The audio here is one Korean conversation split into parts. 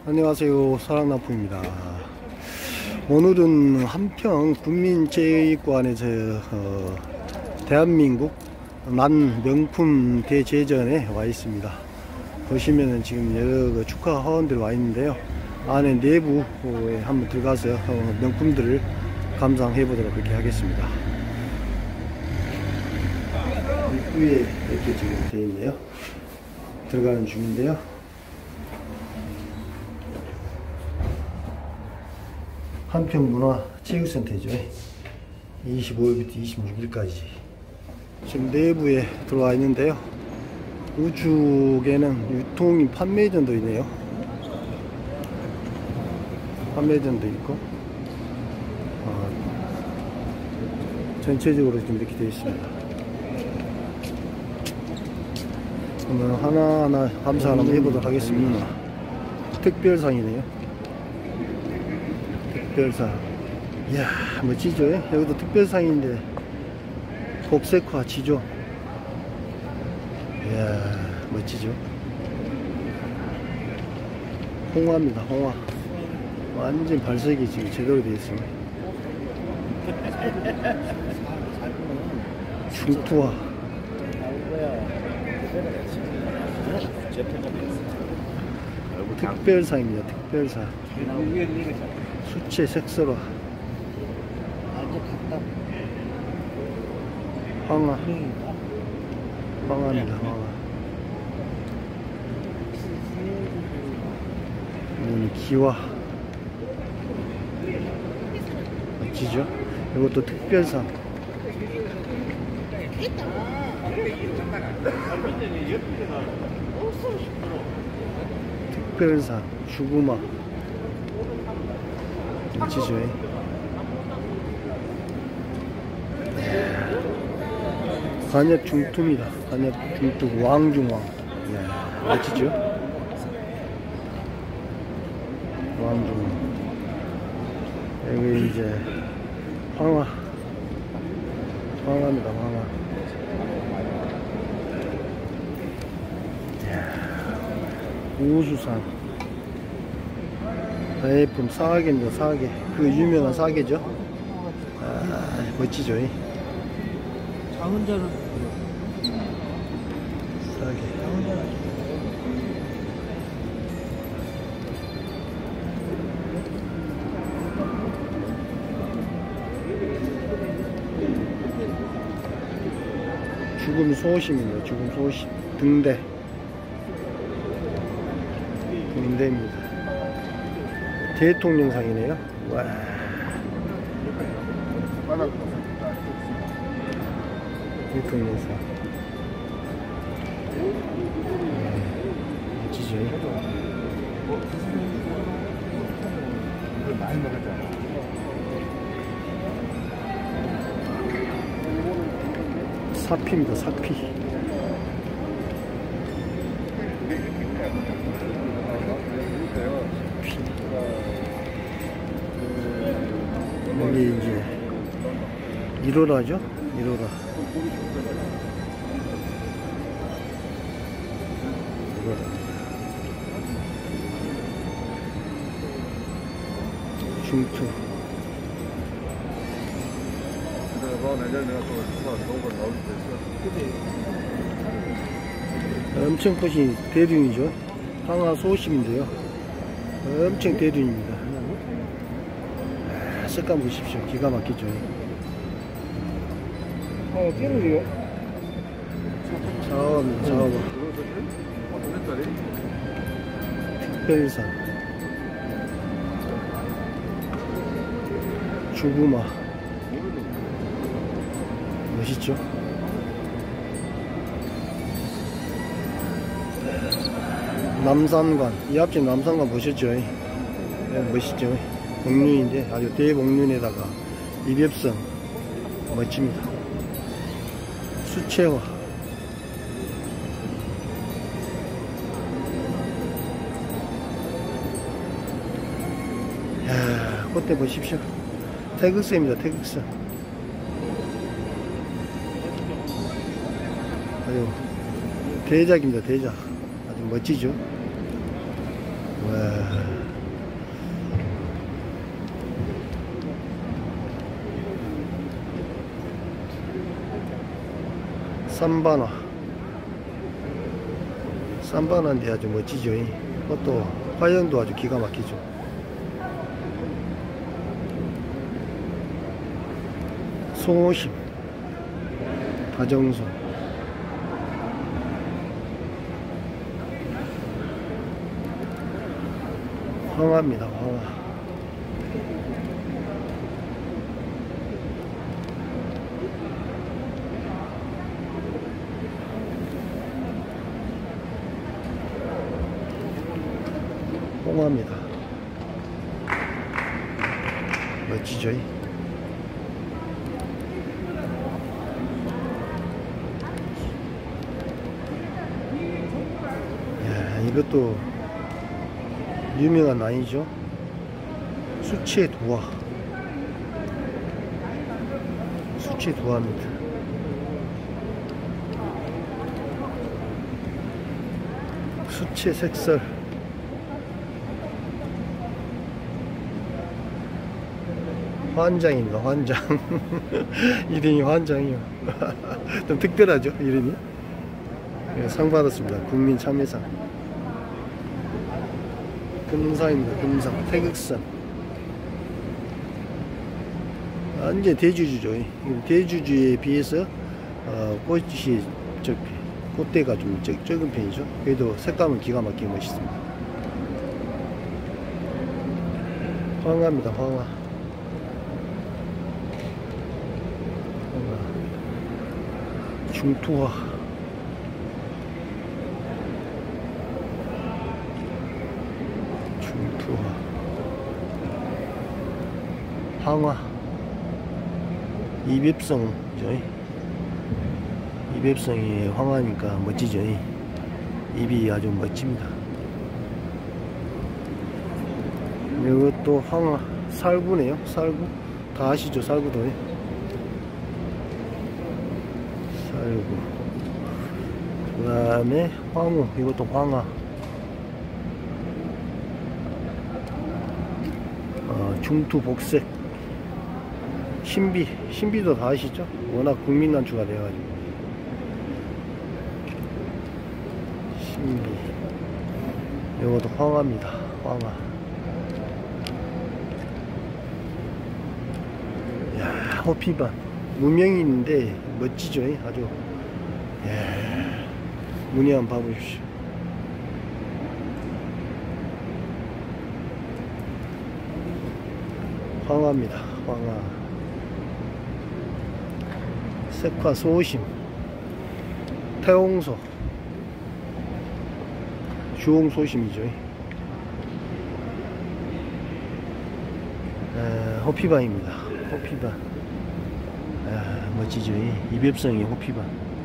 안녕하세요, 사랑남포입니다. 오늘은 한평 국민체육관에서 대한민국 난명품 대제전에 와 있습니다. 보시면은 지금 여러 축하 화원들 와 있는데요. 안에 내부에 한번 들어가서 명품들을 감상해 보도록 그렇게 하겠습니다. 입구에 이렇게 지금 되어 있네요. 들어가는 중인데요. 한평문화체육센터죠. 25일부터 26일까지 지금 내부에 들어와 있는데요. 우측에는 유통인 판매전도 있네요. 판매전도 있고 전체적으로 지금 이렇게 되어 있습니다. 그러면 하나하나 감사 한번 해보도록 하겠습니다. 특별상이네요. 특별상. 이야, 멋지죠? 여기도 특별상인데 복색화 지조. 이야, 멋지죠? 홍화입니다. 홍화. 완전 발색이 지금 제대로 되어 있습니다. 중투화. 특별상입니다. 특별상. 수채 색소화. 황화. 황화입니다. 황화. 기화. 멋지죠? 이것도 특별상. 특별상. 주구막. 멋지죠? 간엽 중투입니다. 간엽 중투 왕중왕. 멋지죠? 왕중왕. 여기 이제 황화. 황화입니다. 황화. 우수산. 대품 사계입니다. 사계. 그 유명한 사계죠. 멋지죠? 장은자는 사계. 죽음 소심입니다. 죽음 소심. 등대. 등대입니다. 대통령상이네요. 와. 대통령상. 멋지죠? 많이 먹었잖아. 사피입니다. 사피. 여기 이제 1호라죠? 1호라. 중투. 엄청 크신 대둔이죠. 황화 소심인데요. 엄청 대둔입니다. 색감 보십시오. 기가 막히죠. 찌르지요? 작업입니다. 작업. 특별상. 주구마. 멋있죠? 남산관. 이 앞집 남산관 보셨죠? 멋있죠? 복륜인데 아주 대복륜에다가 이벽선. 멋집니다. 수채화. 이야, 꽃대 보십시오. 태극선입니다. 태극선. 아유, 대작입니다. 대작. 아주 멋지죠? 와. 삼바나. 삼바나인데 아주 멋지죠. 그것도 화형도 아주 기가 막히죠. 송오심, 다정소, 황화입니다. 황화. 홍화입니다. 멋지죠? 야, 이것도 유명한 아이죠. 수채 도화. 수채 도화입니다. 수채 색설. 환장입니다. 환장. 이름이 환장이요. 좀 특별하죠, 이름이. 상 받았습니다. 국민 참여상. 금상입니다. 금상. 태극산. 완전 대주주죠. 대주주에 비해서 꽃이 꽃대가 좀 적은 편이죠. 그래도 색감은 기가 막히게 멋있습니다. 황화입니다. 황화. 중투화. 중투화. 황화. 이백성이죠. 이백성이 황화니까 멋지죠. 입이 아주 멋집니다. 이것도 황화. 살구네요. 살구. 다 아시죠, 살구도. 살구. 그 다음에 황후. 이것도 황화. 중투 복색. 신비. 신비도 다 아시죠? 워낙 국민난주가 돼가지고. 신비. 이것도 황화입니다. 황화. 야, 호피반. 무명이 있는데 멋지죠? 아주. 야, 무늬 한번 봐보십시오. 황화입니다. 황화. 색화 소심. 태홍소. 주홍소심이죠. 호피반입니다. 호피반. 멋지죠. 이백성이 호피반.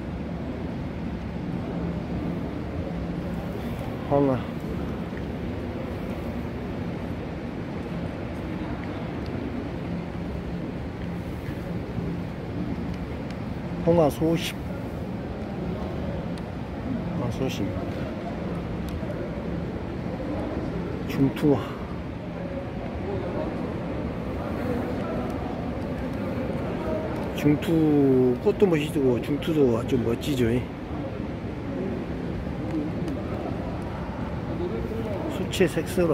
황화. 홍화 소심. 소심. 중투화. 중투 꽃도 멋지고 중투도 아주 멋지죠. 수채 색설화.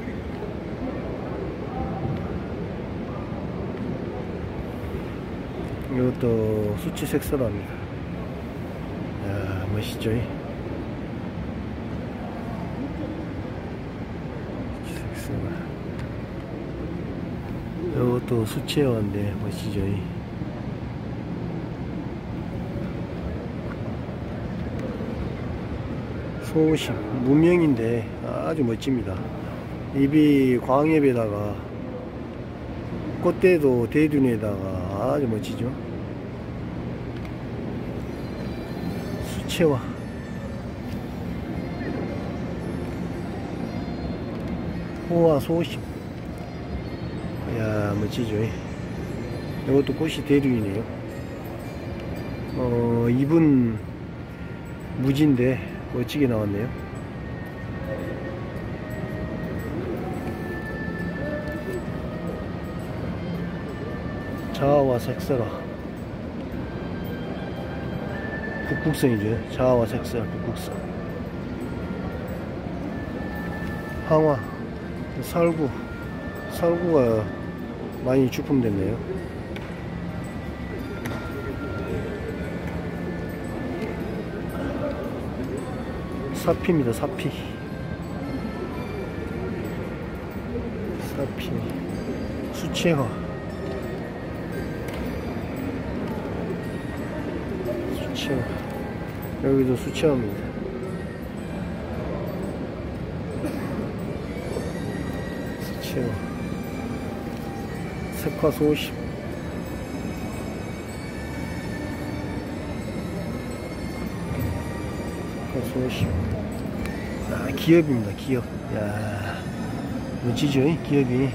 이것도 수채 색설화입니다. 야, 멋있죠. 색설화. 이것도 수채화인데 멋지죠. 소심. 무명인데 아주 멋집니다. 입이 광엽에다가 꽃대도 대둔에다가 아주 멋지죠. 수채화. 호화 소심. 이야, 멋지죠. 이것도 꽃이 대둔이네요. 잎은 무지인데 멋지게 나왔네요. 자화와 색설화. 북극성이죠. 자와 색살 북극성. 항화, 살구가 많이 주품됐네요. 사피입니다. 사피. 수채화. 여기도 수채화입니다. 수채화. 색화 소심. 아, 기업입니다. 기업. 야, 멋지죠? 기업이.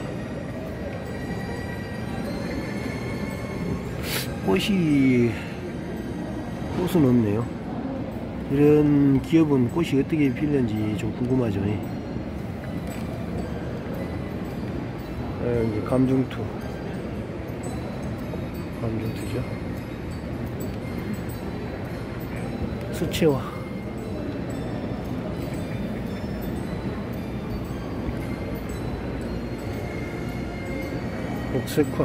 꽃은 없네요. 이런 기업은 꽃이 어떻게 필는지 좀 궁금하죠. 이제 감중투죠. 수채화. 복색화.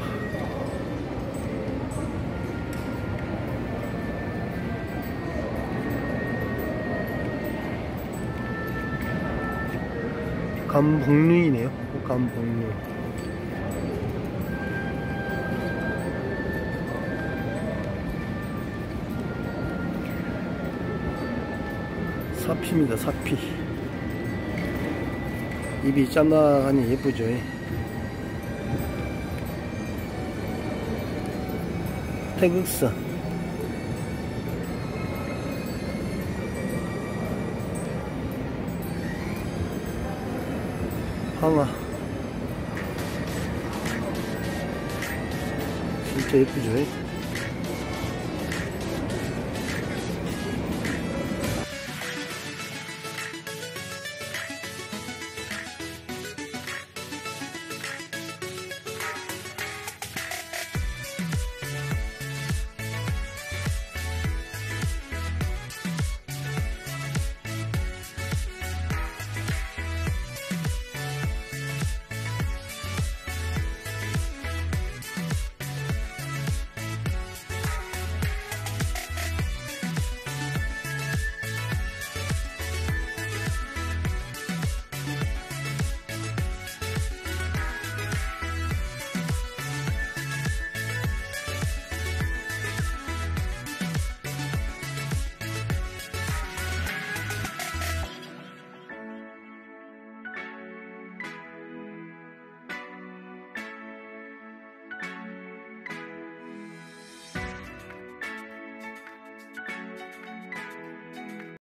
감복류이네요. 감복류. 사피입니다. 사피. 입이 짠나하니 예쁘죠. 태극선. 항아. 진짜 예쁘죠.